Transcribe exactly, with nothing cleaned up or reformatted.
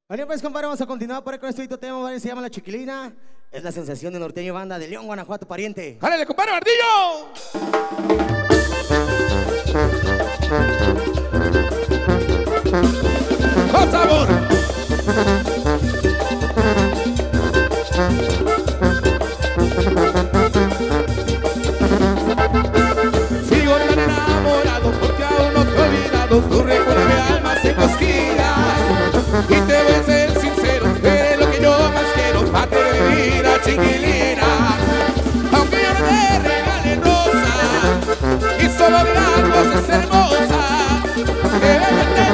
Vale, pues compadre, vamos a continuar por ahí con este tema, ¿vale? Se llama La Chiquilina. Es la sensación de norteño banda de León, Guanajuato, pariente. ¡Jálele, compadre Martillo! ¡Con sabor! Sigo tan enamorado porque aún no te he olvidado. Tu recuerdo mi alma se cosquilla. Y te voy a ser sincero, eres lo que yo más quiero para mi vida, chiquilina. Aunque yo no te regale rosa y solo mirarnos es hermosa, que